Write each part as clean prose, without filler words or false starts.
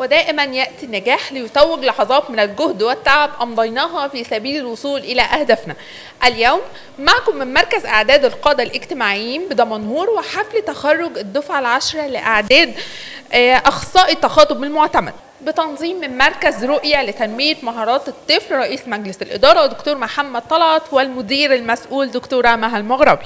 ودائما يأتي النجاح ليتوج لحظات من الجهد والتعب أمضيناها في سبيل الوصول إلى أهدافنا. اليوم معكم من مركز إعداد القادة الاجتماعيين بدمنهور وحفل تخرج الدفعة ال10 لإعداد أخصائي التخاطب المعتمد بتنظيم من مركز رؤية لتنمية مهارات الطفل رئيس مجلس الإدارة دكتور محمد طلعت والمدير المسؤول دكتورة مها المغربي.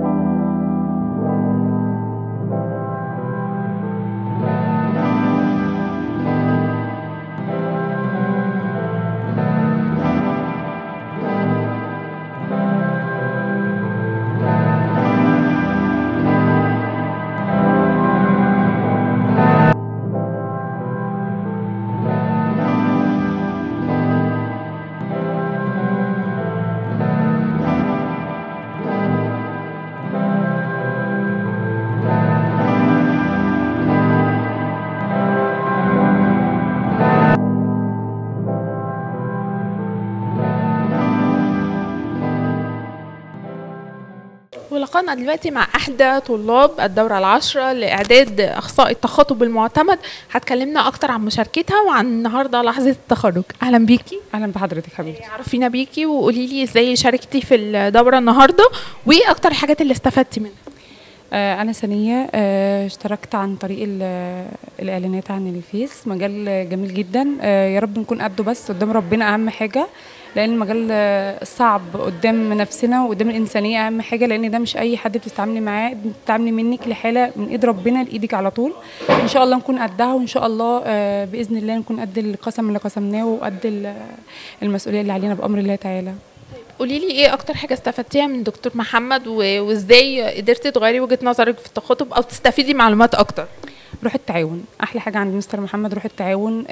ولقانا دلوقتي مع احدى طلاب الدوره ال10 لاعداد اخصائي التخاطب المعتمد، هتكلمنا اكتر عن مشاركتها وعن النهارده لحظه التخرج. اهلا بيكي. اهلا بحضرتك حبيبتي. عرفينا بيكي وقولي لي ازاي شاركتي في الدوره النهارده وايه اكتر الحاجات اللي استفدتي منها. انا سنيه، اشتركت عن طريق الاعلانات عن الفيس. مجال جميل جدا، يا رب نكون قده، بس قدام ربنا اهم حاجه، لان المجال صعب قدام نفسنا وقدام الانسانيه اهم حاجه، لان ده مش اي حد بتتعاملي معاه، بتتعاملي منك لحاله من ايد ربنا لايدك على طول. ان شاء الله نكون قدها، وان شاء الله باذن الله نكون قد القسم اللي قسمناه وقد المسؤوليه اللي علينا بامر الله تعالى. قولي لي ايه اكتر حاجه استفدتيها من دكتور محمد وازاي قدرتي تغيري وجهه نظرك في التخاطب او تستفيدي معلومات اكتر؟ روح التعاون، احلى حاجه عند مستر محمد روح التعاون،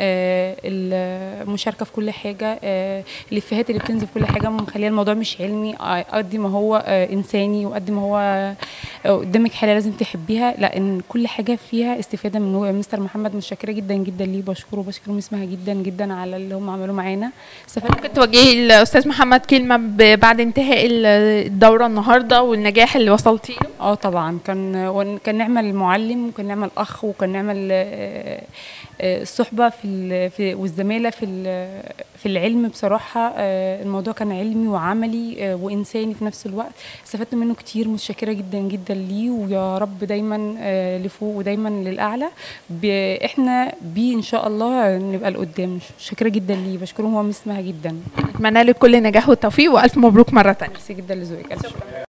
المشاركه في كل حاجه، الافيهات اللي بتنزل في كل حاجه مخليه الموضوع مش علمي قد ما هو انساني، وقد ما هو قدامك حاله لازم تحبيها، لان كل حاجه فيها استفاده من مستر محمد. متشكره جدا جدا ليه، بشكره اسمها جدا جدا على اللي هم عملوه معانا. ممكن توجهي الاستاذ محمد كلمه بعد انتهاء الدوره النهارده والنجاح اللي وصلتي له؟ طبعا كان نعمل معلم، وكان نعمل اخ، وكان نعمل الصحبه والزماله في العلم. بصراحه الموضوع كان علمي وعملي وانساني في نفس الوقت، استفدت منه كتير. متشكره جدا جدا ليه، ويا رب دايما لفوق ودايما للاعلى، احنا بيه ان شاء الله نبقى لقدام. متشكره جدا ليه، بشكره هو اسمها جدا. اتمنى لك كل نجاح والتوفيق والف مبروك مره ثانيه. ميرسي جدا لذوقك.